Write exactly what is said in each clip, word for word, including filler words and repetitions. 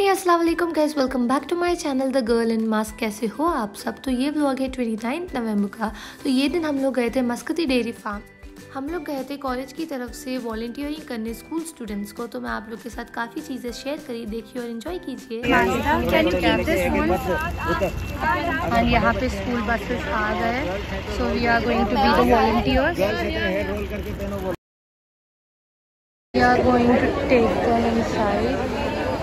अस्सलाम वालेकुम guys, welcome back to my channel the girl in mask. कैसे हो आप सब। तो ये व्लॉग है उनतीस नवंबर का। तो ये दिन हम लोग गए थे मस्कती डेयरी फार्म। हम लोग गए थे कॉलेज की तरफ से वॉलंटियरिंग करने स्कूल स्टूडेंट्स को। तो मैं आप लोग के साथ काफ़ी चीज़ें शेयर करी, देखिए और एंजॉय कीजिए। एंड यहाँ पे स्कूल बसेस आ गए। So we are going to be the volunteers. We are going to take them inside.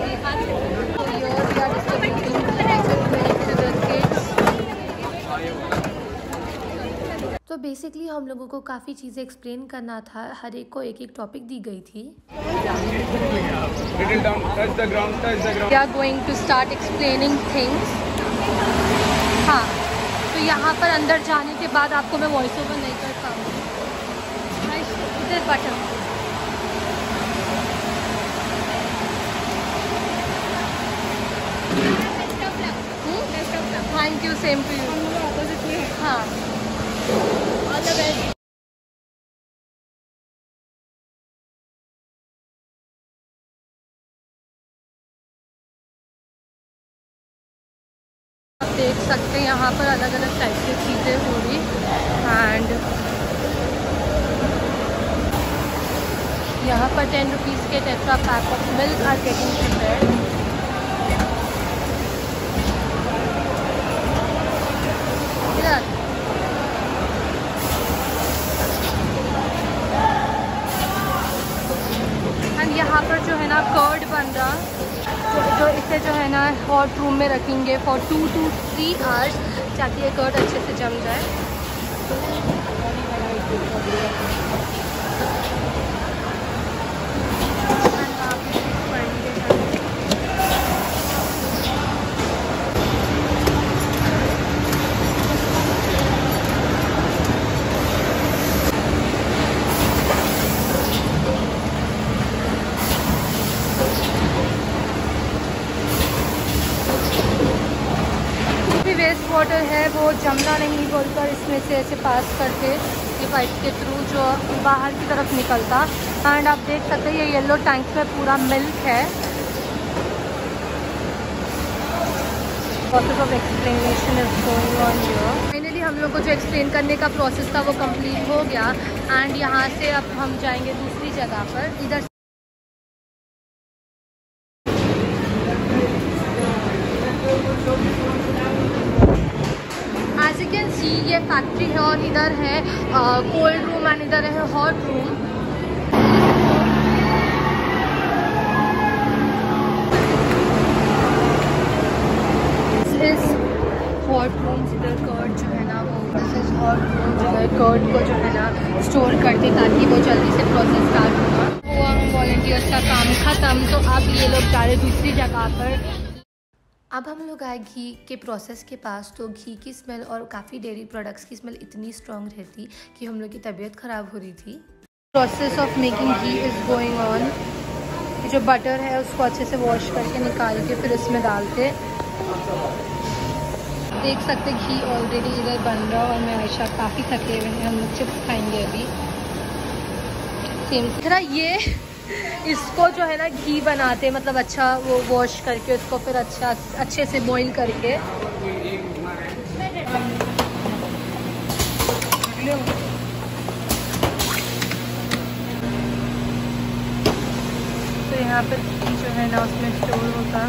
तो बेसिकली हम लोगों को काफ़ी चीज़ें एक्सप्लेन करना था, हर एक को एक एक टॉपिक दी गई थी। We are going to start explaining things. हाँ, तो यहाँ पर अंदर जाने के बाद आपको मैं वॉइस ओवर नहीं कर पाऊँगी। Button thank you, same to you. हाँ, ऑल द बेस्ट। आप देख सकते हैं यहाँ पर अलग अलग टाइप की चीज़ें हो रही। एंड यहाँ पर टेन रुपीज़ के tetra pack of milk are getting prepared. And यहाँ पर जो है ना कर्ड बन रहा, जो, जो इसे जो है ना हॉट रूम में रखेंगे for two two three hours ताकि ये कर्ड अच्छे से जम जाए। वेस्ट वाटर है वो जमना नहीं बोलकर इसमें से ऐसे पास करके ये पाइप के थ्रू जो बाहर की तरफ निकलता। एंड आप देख सकते हैं ये येलो टैंक्स में पूरा मिल्क है। Process of explanation is going on here. Finally हम लोग को जो एक्सप्लेन करने का प्रोसेस था वो कंप्लीट हो गया। एंड यहाँ से अब हम जाएंगे दूसरी जगह पर। इधर एज यू कैन सी ये फैक्ट्री है और इधर है कोल्ड रूम एंड इधर है हॉट रूम। इस हॉट रूम इधर कर्ड जो है ना वो दिस इज हॉट रूम जिधर कर्ड को जो है ना स्टोर करते ताकि वो जल्दी से प्रोसेस स्टार्ट होगा। हुआ हम वॉलंटियर्स का काम ख़त्म। तो अब ये लोग जा रहे दूसरी जगह पर। अब हम लोग आए घी के प्रोसेस के पास। तो घी की स्मेल और काफ़ी डेयरी प्रोडक्ट्स की स्मेल इतनी स्ट्रॉन्ग रहती कि हम लोग की तबीयत ख़राब हो रही थी। Process of making ghee is going on. जो बटर है उसको अच्छे से वॉश करके निकाल के फिर इसमें डालते। देख सकते घी ऑलरेडी इधर बन रहा और मैं आयशा काफ़ी थके हुए हैं। हम लोग चिप्स खाएंगे अभी। सेम तरह ये इसको जो है ना घी बनाते, मतलब अच्छा वो वॉश करके उसको फिर अच्छा अच्छे से बॉईल करके। तो यहाँ पर घी जो है ना उसमें स्टोर होता।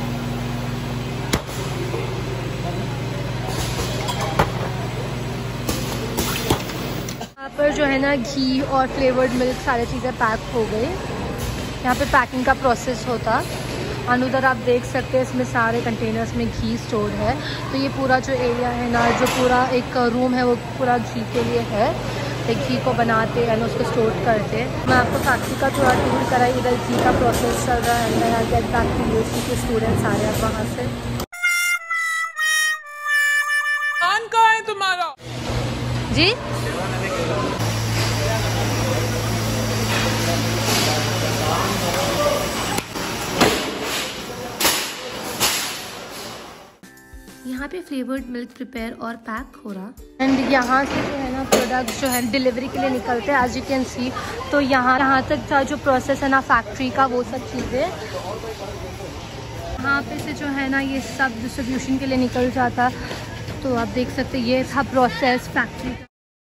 यहाँ पर जो है ना घी और फ्लेवर्ड मिल्क सारी चीज़ें पैक हो गई। यहाँ पे पैकिंग का प्रोसेस होता। और उधर आप देख सकते हैं इसमें सारे कंटेनर्स में घी स्टोर है। तो ये पूरा जो एरिया है ना, जो पूरा एक रूम है वो पूरा घी के लिए है। एक घी को बनाते हैं उसको स्टोर करते। मैं आपको फैक्ट्री का थोड़ा टूर कराई। इधर घी का प्रोसेस चल रहा है। मैं यहाँ गेट बैक टू यूसी के स्टूडेंट्स आ रहे हैं वहाँ से। कहाँ है तुम्हारा जी यहाँ पे फ्लेवर्ड मिल्क प्रिपेयर और पैक हो रहा। एंड यहाँ से जो है ना प्रोडक्ट्स जो है डिलीवरी के लिए निकलते हैं एज यू कैन सी। तो यहाँ यहाँ तक का जो प्रोसेस है ना फैक्ट्री का वो सब चीज़ें यहाँ पे से जो है ना ये सब डिस्ट्रीब्यूशन के लिए निकल जाता। तो आप देख सकते हैं ये था प्रोसेस फैक्ट्री का।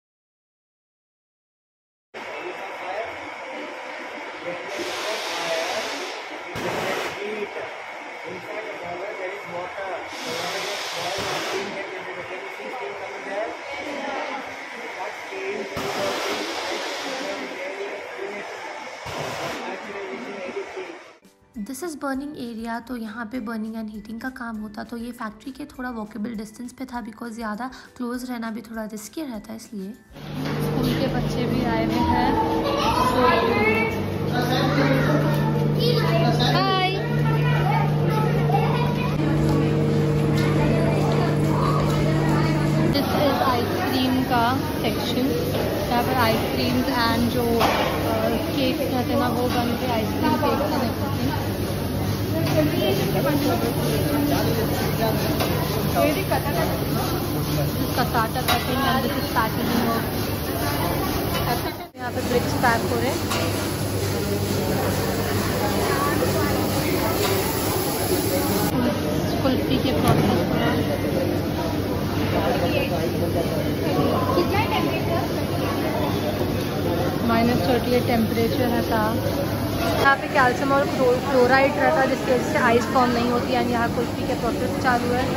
This is burning area. तो यहाँ पे बर्निंग एंड हीटिंग का काम होता। तो ये फैक्ट्री के थोड़ा वॉकेबल डिस्टेंस पे था, बिकॉज ज़्यादा क्लोज रहना भी थोड़ा रिस्की रहता है, इसलिए। स्कूल के बच्चे भी आए हुए हैं। हाय, दिस इज़ आइसक्रीम का सेक्शन। यहाँ पर आइसक्रीम एंड जो केक रहते हैं ना वो बनते हैं, ice cream cake and everything. Cassata cutting and this is packaging work. यहाँ पे ब्रिक्स पैक हो रहे हैं। कुल्फी के process minus thirty eight temperature है था। यहाँ पे कैल्शियम और क्लोराइड रहता है, जिसकी वजह से आइस फॉर्म नहीं होती है। यहाँ कुल्फी के प्रोसेस चालू है।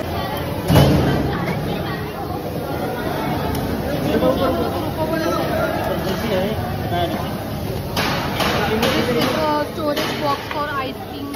स्टोरेज बॉक्स फॉर आइसक्रीम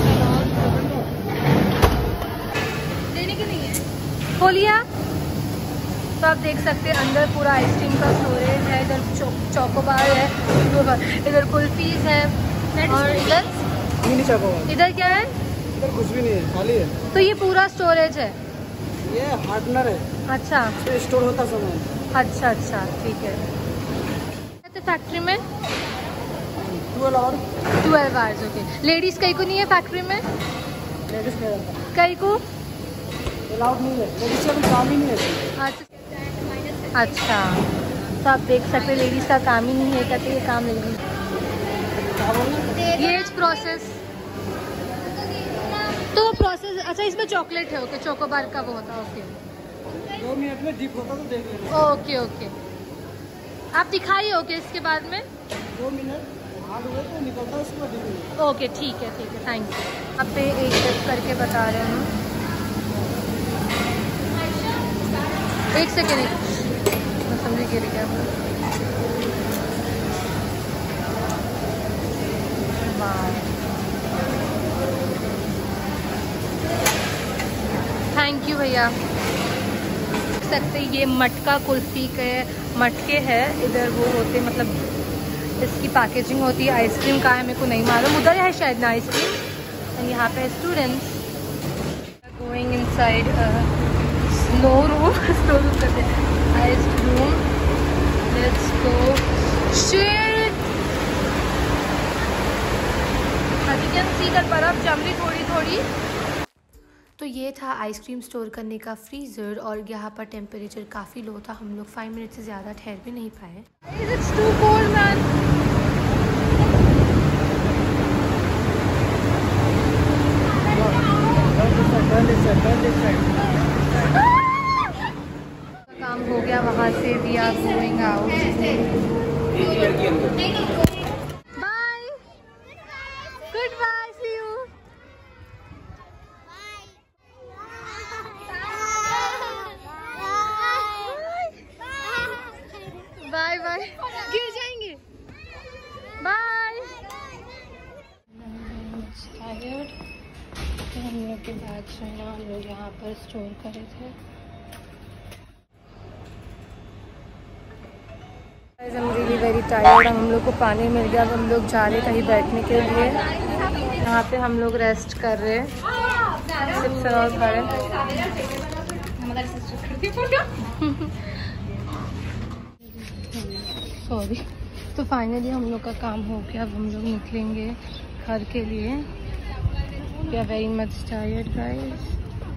देने के नहीं है, खोलिए। तो आप देख सकते हैं अंदर पूरा आइसक्रीम का स्टोरेज है। इधर चौ, चौकोबार है, इधर कुल्फीज है और इधर इधर क्या है? इधर कुछ भी नहीं है, खाली है। तो ये पूरा स्टोरेज है, ये हार्डनर है। अच्छा, तो स्टोर होता सामान। अच्छा अच्छा ठीक है। फैक्ट्री में twelve hour twelve hours okay. Ladies कई को नहीं है फैक्ट्री में? लेडीज कई को अलाउड नहीं है, लेडीज का भी काम ही नहीं है। अच्छा अच्छा, तो आप देख सकते हैं लेडीज का काम ही नहीं है, कहते ये काम लेडीज। ये प्रोसेस तो प्रोसेस अच्छा, इसमें चॉकलेट है ओके, चोकोबार का वो होता ओके। दो मिनट में डीप होता तो देख लेना। ओके ओके, आप दिखाइए ओके। इसके बाद में दो मिनट हार्ड हुए तो निकलता है, उसके बाद डीप। ओके ठीक है ठीक है, थैंक यू। आप पे एक स्टेप करके बता रहे हैं। एक सेकेंड, मैं समझ गिर गया। थैंक यू भैया। देख सकते ये मटका कुल्फी के मटके है। इधर वो होते मतलब इसकी पैकेजिंग होती है। आइसक्रीम का है मेरे को नहीं मालूम, उधर है शायद ना आइसक्रीम। यहाँ पे students going inside snow room snow room करते हैं ice room. Let's go. Shit, you can see that बर्फ जम रही थोड़ी थोड़ी। तो ये था आइसक्रीम स्टोर करने का फ्रीज़र और यहाँ पर टेम्परेचर काफ़ी लो था। हम लोग फाइव मिनट से ज़्यादा ठहर भी नहीं पाए। It's too cold, man. काम हो गया वहाँ से। We are going out. Bye, good bye, see you. Bye bye, गिर जाएंगे। बाय। तो हम लोग के बैग्स हैं ना, हम लोग यहाँ पर स्टोर करे थे। I'm really very tired। हम लोग को पानी मिल गया, अब हम लोग जा रहे कहीं बैठने के लिए। यहाँ पे हम लोग रेस्ट कर रहे हैं, चिप्स और खा रहे। सॉरी। तो फाइनली हम लोग का काम हो गया। अब हम लोग निकलेंगे घर के लिए। We are very much tired guys.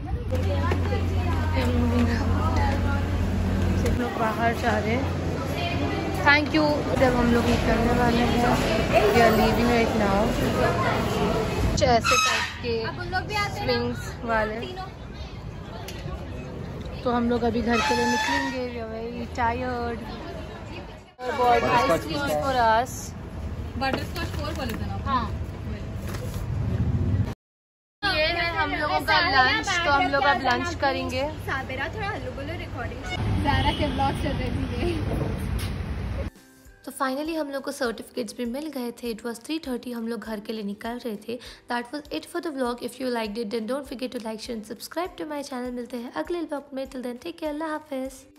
सब लोग बाहर जा रहे हैं। Thank you. जब हम लोग निकलने वाले हैं, we are leaving right now. कुछ ऐसे टाइप के स्विंग्स वाले। तो हम लोग अभी घर के लिए निकलेंगे। We are very tired. For us butterscotch four बोले थे ना। हाँ, ये है हम लोगों का लंच। तो हम लोग अब लंच करेंगे। साबेरा थोड़ा हल्लो बोलो रिकॉर्डिंग ज़ारा के ब्लॉग चल रहे थे। तो फाइनली हम लोग को सर्टिफिकेट्स भी मिल गए थे। इट वॉज थ्री थर्टी, हम लोग घर के लिए निकल रहे थे। That was it for the vlog. If you like it then don't forget to like share and subscribe to my channel. मिलते हैं अगले व्लॉग में। टिल देन टेक केयर, अल्लाह हाफिज़।